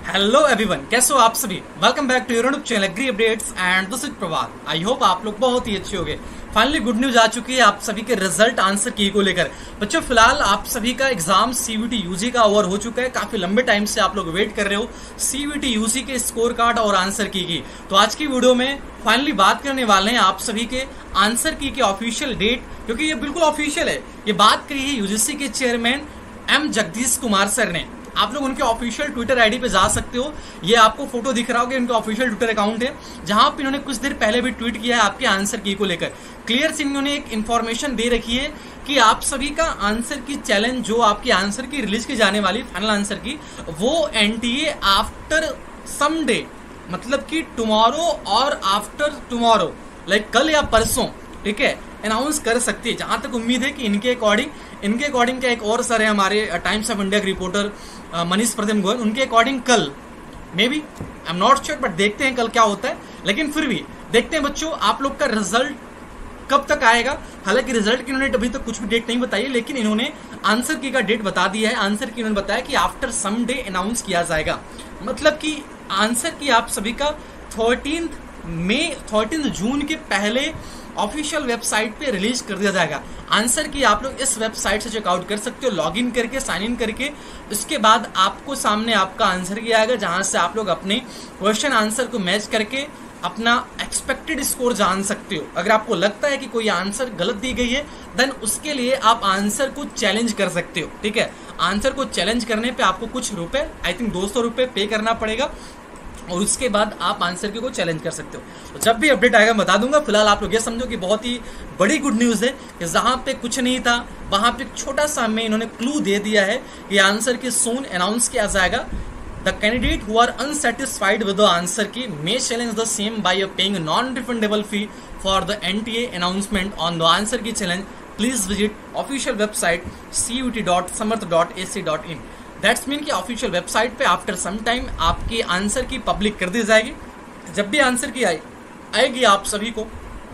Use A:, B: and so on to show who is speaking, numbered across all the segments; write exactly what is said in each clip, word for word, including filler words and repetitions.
A: Hello everyone, कैसे हो आप सभी। Welcome back to your YouTube channel agri updates and this is Prabhat. I hope आप लोग बहुत ही अच्छे होंगे। फाइनली गुड न्यूज आ चुकी है आप सभी के रिजल्ट आंसर की को लेकर। बच्चों फिलहाल आप सभी का एग्जाम सीवीटी यूजी का ओवर हो चुका है। काफी लंबे टाइम से आप लोग वेट कर रहे हो सीवीटी यूजी के स्कोर कार्ड और आंसर की की तो आज की वीडियो में फाइनली बात करने वाले हैं आप सभी के आंसर की के ऑफिशियल डेट, क्योंकि ये बिल्कुल ऑफिशियल है। ये बात करी है यूजीसी के chairman M Jagdish Kumar sir ने। आप लोग उनके ऑफिशियल ट्विटर आईडी पे जा सकते हो। ये आपको फोटो दिख रहा होगा, उनका ऑफिशियल ट्विटर अकाउंट है, जहां पे इन्होंने कुछ देर पहले भी ट्वीट किया है आपके आंसर की को लेकर। क्लियर से इन्होंने एक इन्फॉर्मेशन दे रखी है कि आप सभी का आंसर की चैलेंज, जो आपकी आंसर की रिलीज की जाने वाली फाइनल आंसर की, वो एनटीए आफ्टर सम डे, मतलब कि टुमारो और आफ्टर टुमारो, लाइक कल या परसों, ठीक है, अनाउंस कर सकती है। जहां तक उम्मीद है कि इनके अकॉर्डिंग इनके अकॉर्डिंग क्या एक और सर है हमारे टाइम्स ऑफ इंडिया के रिपोर्टर मनीष प्रतिम गोयल, उनके अकॉर्डिंग कल may be, I am not sure, but देखते हैं कल क्या होता है। लेकिन फिर भी देखते हैं बच्चों आप लोग का रिजल्ट कब तक आएगा। हालांकि रिजल्ट की उन्होंने अभी तक कुछ भी डेट नहीं बताई है, लेकिन इन्होंने आंसर की का डेट बता दिया है। आंसर की उन्होंने बताया कि आफ्टर सम डे अनाउंस किया जाएगा, मतलब कि आंसर की आप सभी का थर्टीन मई थर्टीन जून के पहले ऑफिशियल वेबसाइट पे रिलीज कर दिया जाएगा। आंसर की आप लोग इस वेबसाइट से चेकआउट कर सकते हो, लॉगिन करके, साइन इन करके। उसके बाद आपको सामने आपका आंसर की आएगा, जहां से आप लोग अपने क्वेश्चन आंसर को मैच करके अपना एक्सपेक्टेड स्कोर जान सकते हो। अगर आपको लगता है कि कोई आंसर गलत दी गई है, देन उसके लिए आप आंसर को चैलेंज कर सकते हो। ठीक है, आंसर को चैलेंज करने पे आपको कुछ रुपए, आई थिंक दो सौ रुपए पे करना पड़ेगा, और उसके बाद आप आंसर की को चैलेंज कर सकते हो। तो जब भी अपडेट आएगा बता दूंगा। फिलहाल आप लोग ये समझो कि बहुत ही बड़ी गुड न्यूज है कि जहां पे कुछ नहीं था वहां पे छोटा सा में इन्होंने क्लू दे दिया है कि आंसर की सून अनाउंस किया जाएगा। The candidate who are unsatisfied with the answer key may challenge the same by paying non refundable fee for the NTA announcement on the answer key challenge. Please visit official website C U T dot Samarth dot A C dot in. That's mean कि official website पे after some time आपकी answer key public कर दी जाएगी। जब भी answer की आई आएगी आप सभी को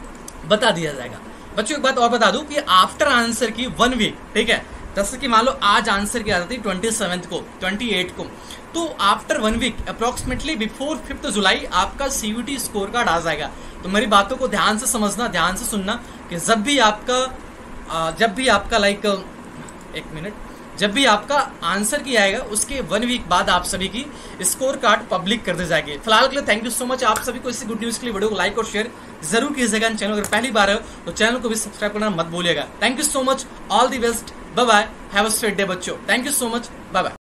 A: बता दिया जाएगा। बच्चों एक बात और बता दूं कि after answer key one week, ठीक है, जैसे कि मान लो आज आंसर की आ जाती है ट्वेंटी सेवेंथ को, ट्वेंटी एट को, तो after one week approximately before fifth July आपका सीवीटी स्कोर कार्ड आ जाएगा। तो मेरी बातों को ध्यान से समझना, ध्यान से सुनना कि जब भी आपका जब भी आपका लाइक एक मिनट जब भी आपका आंसर की आएगा उसके वन वीक बाद आप सभी की स्कोर कार्ड पब्लिक कर दी जाएगी। फिलहाल के लिए थैंक यू सो मच आप सभी को। इसी गुड न्यूज के लिए वीडियो को लाइक और शेयर जरूर कीजिएगा। चैनल अगर पहली बार है तो चैनल को भी सब्सक्राइब करना मत भूलिएगा। Thank you so much, all the best, bye bye, have a sweet day बच्चों। Thank you so much, bye bye.